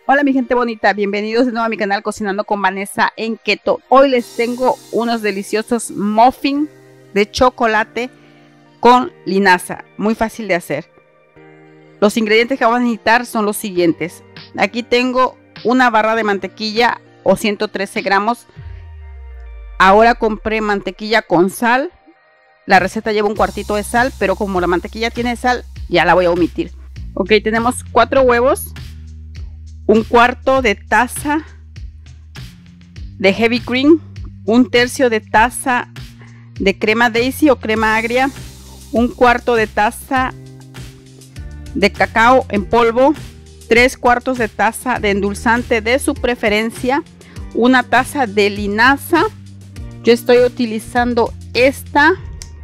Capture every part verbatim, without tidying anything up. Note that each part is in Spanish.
Hola mi gente bonita, bienvenidos de nuevo a mi canal Cocinando con Vanessa en Keto. Hoy les tengo unos deliciosos muffins de chocolate con linaza, muy fácil de hacer. Los ingredientes que vamos a necesitar son los siguientes. Aquí tengo una barra de mantequilla o ciento trece gramos. Ahora compré mantequilla con sal. La receta lleva un cuartito de sal, pero como la mantequilla tiene sal, ya la voy a omitir. Ok, tenemos cuatro huevos. Un cuarto de taza de heavy cream, un tercio de taza de crema Daisy o crema agria, un cuarto de taza de cacao en polvo, tres cuartos de taza de endulzante de su preferencia, una taza de linaza. Yo estoy utilizando esta,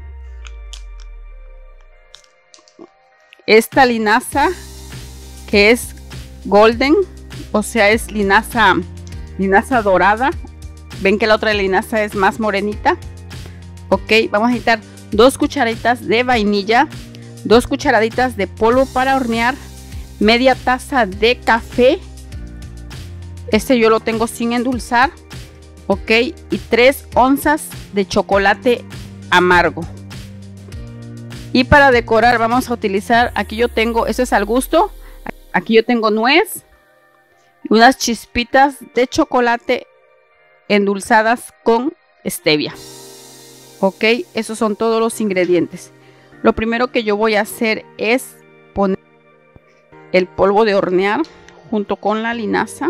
esta linaza que es golden, o sea es linaza linaza dorada. Ven que la otra linaza es más morenita. Ok, vamos a necesitar dos cucharaditas de vainilla, dos cucharaditas de polvo para hornear, media taza de café, este yo lo tengo sin endulzar, ok, y tres onzas de chocolate amargo. Y para decorar vamos a utilizar, aquí yo tengo, esto es al gusto. Aquí yo tengo nuez y unas chispitas de chocolate endulzadas con stevia. Ok, esos son todos los ingredientes. Lo primero que yo voy a hacer es poner el polvo de hornear junto con la linaza.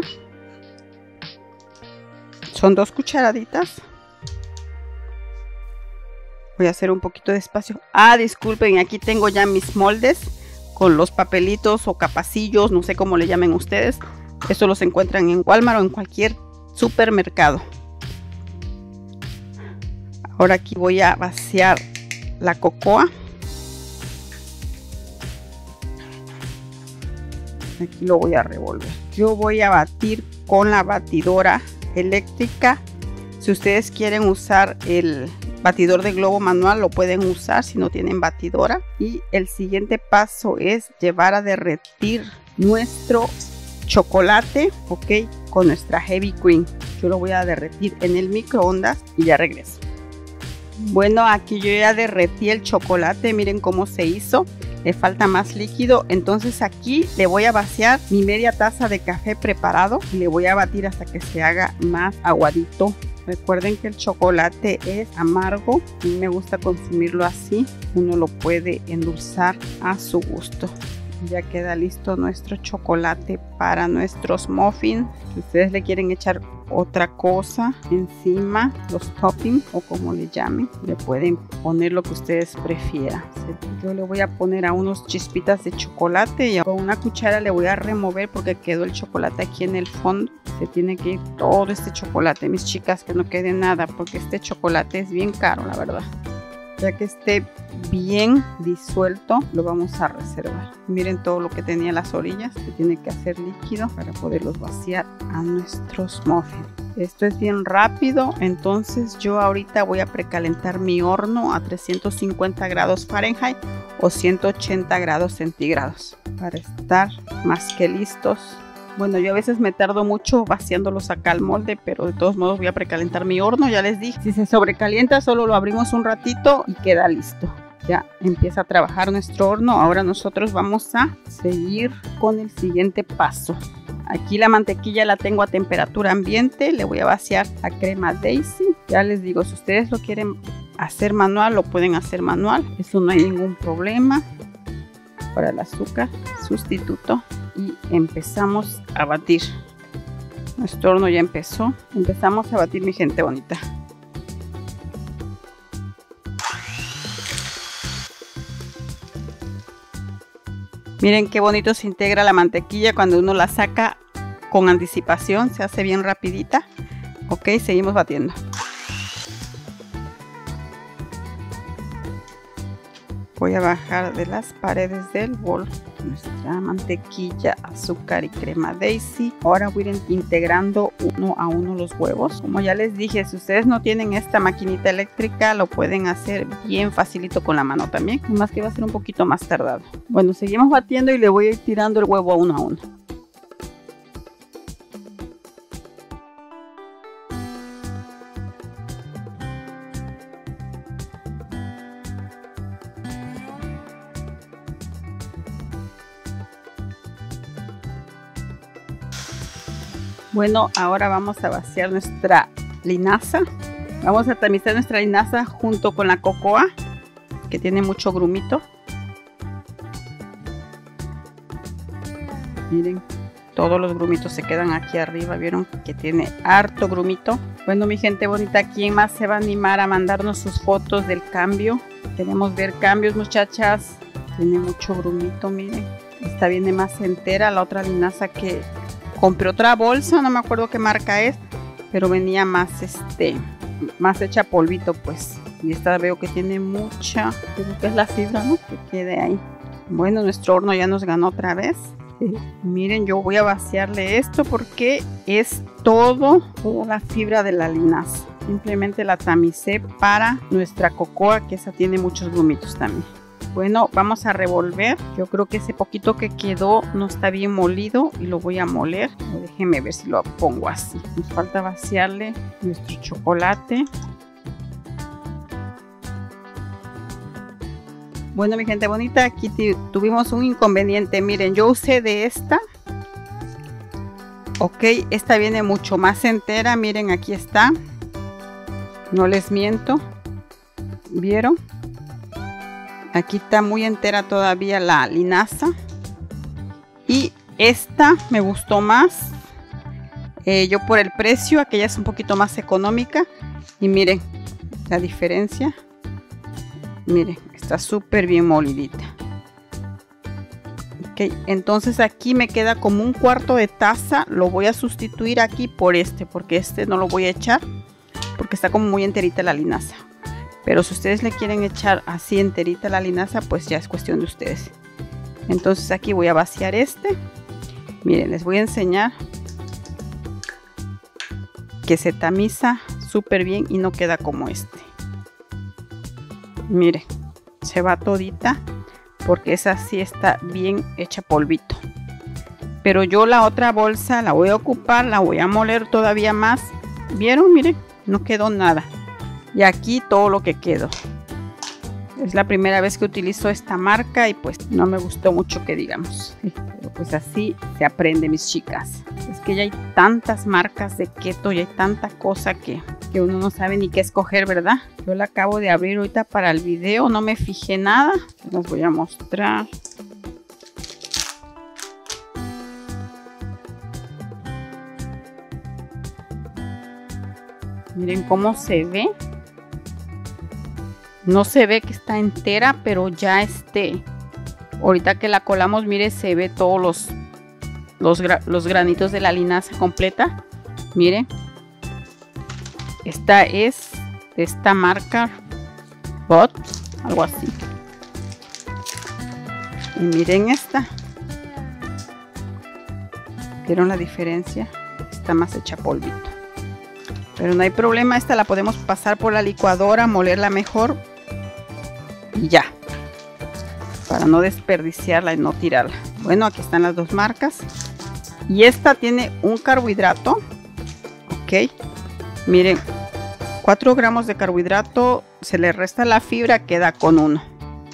Son dos cucharaditas. Voy a hacer un poquito de espacio. Ah, disculpen, aquí tengo ya mis moldes con los papelitos o capacillos, no sé cómo le llamen ustedes. Estos los encuentran en Walmart o en cualquier supermercado. Ahora aquí voy a vaciar la cocoa. Aquí lo voy a revolver. Yo voy a batir con la batidora eléctrica. Si ustedes quieren usar el batidor de globo manual lo pueden usar si no tienen batidora. Y el siguiente paso es llevar a derretir nuestro chocolate, ok, con nuestra heavy cream. Yo lo voy a derretir en el microondas y ya regreso. Bueno, aquí yo ya derretí el chocolate, miren cómo se hizo. Le falta más líquido, entonces aquí le voy a vaciar mi media taza de café preparado y le voy a batir hasta que se haga más aguadito. Recuerden que el chocolate es amargo y me gusta consumirlo así. Uno lo puede endulzar a su gusto. Ya queda listo nuestro chocolate para nuestros muffins. Si ustedes le quieren echar otra cosa encima, los toppings o como le llamen, le pueden poner lo que ustedes prefieran. Yo le voy a poner a unos chispitas de chocolate y con una cuchara le voy a remover porque quedó el chocolate aquí en el fondo. Se tiene que ir todo este chocolate, mis chicas, que no quede nada porque este chocolate es bien caro, la verdad. Ya que esté bien disuelto, lo vamos a reservar. Miren todo lo que tenía las orillas. Se tiene que hacer líquido para poderlos vaciar a nuestros muffins. Esto es bien rápido, entonces yo ahorita voy a precalentar mi horno a trescientos cincuenta grados Fahrenheit o ciento ochenta grados centígrados para estar más que listos. Bueno, yo a veces me tardo mucho vaciándolos acá al molde, pero de todos modos voy a precalentar mi horno. Ya les dije, si se sobrecalienta solo lo abrimos un ratito y queda listo. Ya empieza a trabajar nuestro horno. Ahora nosotros vamos a seguir con el siguiente paso. Aquí la mantequilla la tengo a temperatura ambiente. Le voy a vaciar la crema Daisy. Ya les digo, si ustedes lo quieren hacer manual, lo pueden hacer manual. Eso no hay ningún problema. Para el azúcar, sustituto. Y empezamos a batir. Nuestro horno ya empezó. Empezamos a batir, mi gente bonita. Miren qué bonito se integra la mantequilla cuando uno la saca con anticipación. Se hace bien rapidita. Ok, seguimos batiendo. Voy a bajar de las paredes del bol nuestra mantequilla, azúcar y crema Daisy. Ahora voy a ir integrando uno a uno los huevos. Como ya les dije, si ustedes no tienen esta maquinita eléctrica, lo pueden hacer bien facilito con la mano también. Más que va a ser un poquito más tardado. Bueno, seguimos batiendo y le voy a ir tirando el huevo a uno a uno. Bueno, ahora vamos a vaciar nuestra linaza. Vamos a tamizar nuestra linaza junto con la cocoa, que tiene mucho grumito. Miren, todos los grumitos se quedan aquí arriba. ¿Vieron que tiene harto grumito? Bueno, mi gente bonita, ¿quién más se va a animar a mandarnos sus fotos del cambio? Queremos ver cambios, muchachas. Tiene mucho grumito, miren. Esta viene más entera. La otra linaza que compré otra bolsa, no me acuerdo qué marca es, pero venía más este, más hecha polvito, pues. Y esta veo que tiene mucha, creo que es la fibra, ¿no? Que quede ahí. Bueno, nuestro horno ya nos ganó otra vez. Sí. Miren, yo voy a vaciarle esto porque es todo, toda la fibra de la linaza. Simplemente la tamicé para nuestra cocoa, que esa tiene muchos grumitos también. Bueno, vamos a revolver. Yo creo que ese poquito que quedó no está bien molido y lo voy a moler. Déjenme ver si lo pongo así. Nos falta vaciarle nuestro chocolate. Bueno, mi gente bonita, aquí tuvimos un inconveniente. Miren, yo usé de esta. Ok, esta viene mucho más entera. Miren, aquí está. No les miento. ¿Vieron? Aquí está muy entera todavía la linaza. Y esta me gustó más. Eh, yo por el precio, aquella es un poquito más económica. Y miren la diferencia. Miren, está súper bien molidita. Ok, entonces aquí me queda como un cuarto de taza. Lo voy a sustituir aquí por este, porque este no lo voy a echar, porque está como muy enterita la linaza. Pero si ustedes le quieren echar así enterita la linaza, pues ya es cuestión de ustedes. Entonces aquí voy a vaciar este. Miren, les voy a enseñar que se tamiza súper bien y no queda como este. Miren, se va todita porque esa sí está bien hecha polvito. Pero yo la otra bolsa la voy a ocupar, la voy a moler todavía más. ¿Vieron? Miren, no quedó nada. Y aquí todo lo que quedó. Es la primera vez que utilizo esta marca y pues no me gustó mucho, que digamos. Pero pues así se aprende, mis chicas. Es que ya hay tantas marcas de keto y hay tanta cosa que, que uno no sabe ni qué escoger, ¿verdad? Yo la acabo de abrir ahorita para el video, no me fijé nada. Les voy a mostrar. Miren cómo se ve. No se ve que está entera, pero ya este, ahorita que la colamos, mire, se ve todos los, los, gra los granitos de la linaza completa. Mire, esta es de esta marca Bot, algo así. Y miren esta. ¿Vieron la diferencia? Está más hecha polvito. Pero no hay problema, esta la podemos pasar por la licuadora, molerla mejor. Y ya, para no desperdiciarla y no tirarla. Bueno, aquí están las dos marcas. Y esta tiene un carbohidrato. Ok, miren, cuatro gramos de carbohidrato. Se le resta la fibra, queda con uno.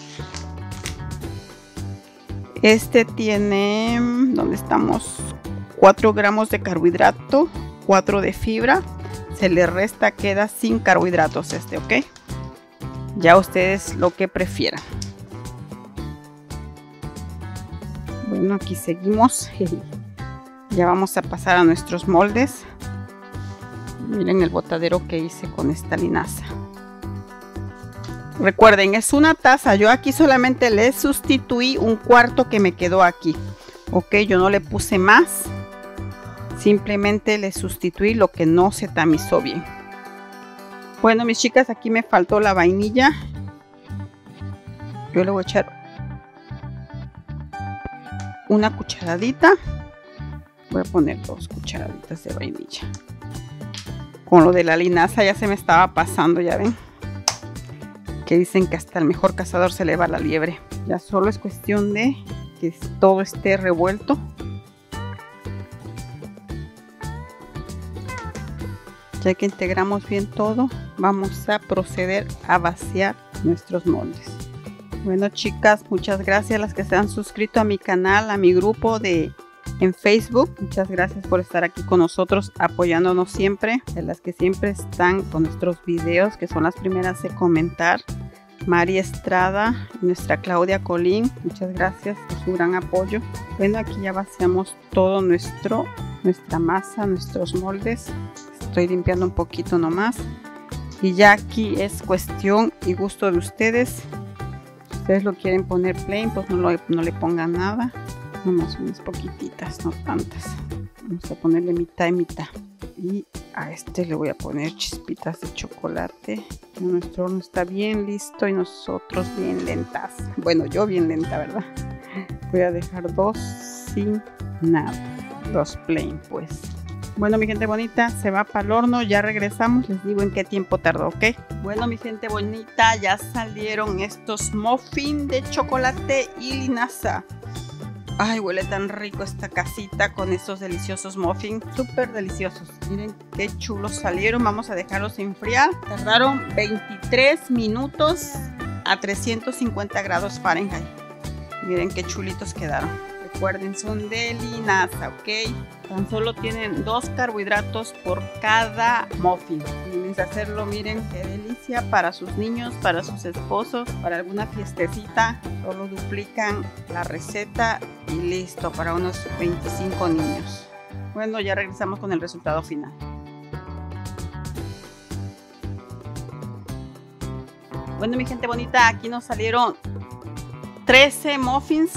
Este tiene, ¿dónde estamos? cuatro gramos de carbohidrato, cuatro de fibra. Se le resta, queda sin carbohidratos este, ok. Ya ustedes lo que prefieran. Bueno, aquí seguimos. Ya vamos a pasar a nuestros moldes. Miren el botadero que hice con esta linaza. Recuerden, es una taza. Yo aquí solamente le sustituí un cuarto que me quedó aquí. Ok, yo no le puse más. Simplemente le sustituí lo que no se tamizó bien. Bueno, mis chicas, aquí me faltó la vainilla. Yo le voy a echar una cucharadita. Voy a poner dos cucharaditas de vainilla. Con lo de la linaza ya se me estaba pasando, ya ven. Que dicen que hasta el mejor cazador se le va la liebre. Ya solo es cuestión de que todo esté revuelto. Ya que integramos bien todo, vamos a proceder a vaciar nuestros moldes. Bueno, chicas, muchas gracias a las que se han suscrito a mi canal, a mi grupo de en Facebook. Muchas gracias por estar aquí con nosotros, apoyándonos siempre, de las que siempre están con nuestros videos, que son las primeras de comentar. Mari Estrada y nuestra Claudia Colín, muchas gracias por su gran apoyo. Bueno, aquí ya vaciamos todo nuestro, nuestra masa, nuestros moldes. Estoy limpiando un poquito nomás. Y ya aquí es cuestión y gusto de ustedes. Si ustedes lo quieren poner plain, pues no, lo, no le pongan nada. Nomás unas poquititas, no tantas. Vamos a ponerle mitad y mitad. Y a este le voy a poner chispitas de chocolate. Nuestro horno está bien listo y nosotros bien lentas. Bueno, yo bien lenta, ¿verdad? Voy a dejar dos sin nada. Dos plain, pues. Bueno, mi gente bonita, se va para el horno. Ya regresamos. Les digo en qué tiempo tardó, ¿ok? Bueno, mi gente bonita, ya salieron estos muffins de chocolate y linaza. Ay, huele tan rico esta casita con estos deliciosos muffins, súper deliciosos. Miren qué chulos salieron. Vamos a dejarlos enfriar. Tardaron veintitrés minutos a trescientos cincuenta grados Fahrenheit. Miren qué chulitos quedaron. Recuerden, son de linaza, ¿ok? Tan solo tienen dos carbohidratos por cada muffin. Tienes hacerlo, miren qué delicia para sus niños, para sus esposos, para alguna fiestecita. Solo duplican la receta y listo para unos veinticinco niños. Bueno, ya regresamos con el resultado final. Bueno, mi gente bonita, aquí nos salieron trece muffins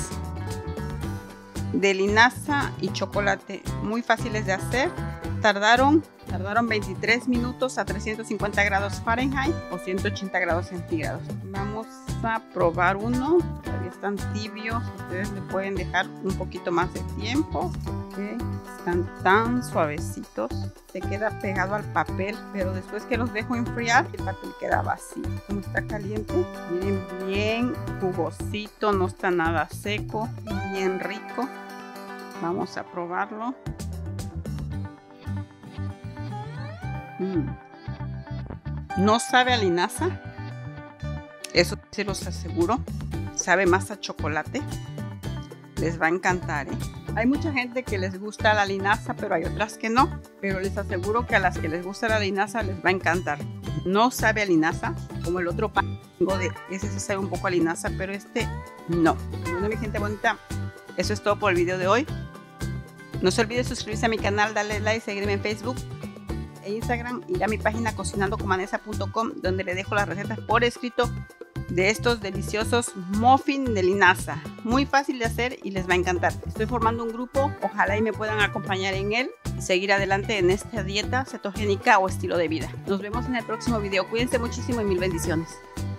de linaza y chocolate, muy fáciles de hacer. Tardaron, tardaron veintitrés minutos a trescientos cincuenta grados Fahrenheit o ciento ochenta grados centígrados. Vamos a probar uno. Todavía están tibios. Ustedes le pueden dejar un poquito más de tiempo. Okay. Están tan suavecitos. Se queda pegado al papel, pero después que los dejo enfriar, el papel queda vacío. Como está caliente, miren, bien jugosito, no está nada seco, bien rico. Vamos a probarlo. Mm. No sabe a linaza, eso se los aseguro. Sabe más a chocolate. Les va a encantar, ¿eh? Hay mucha gente que les gusta la linaza, pero hay otras que no. Pero les aseguro que a las que les gusta la linaza les va a encantar. No sabe a linaza, como el otro pan de ese sí sabe un poco a linaza, pero este no. Bueno, mi gente bonita, eso es todo por el video de hoy. No se olvide suscribirse a mi canal, darle like, seguirme en Facebook e Instagram, ir a mi página cocinando con vanessa punto com, donde le dejo las recetas por escrito de estos deliciosos muffins de linaza. Muy fácil de hacer y les va a encantar. Estoy formando un grupo, ojalá y me puedan acompañar en él y seguir adelante en esta dieta cetogénica o estilo de vida. Nos vemos en el próximo video. Cuídense muchísimo y mil bendiciones.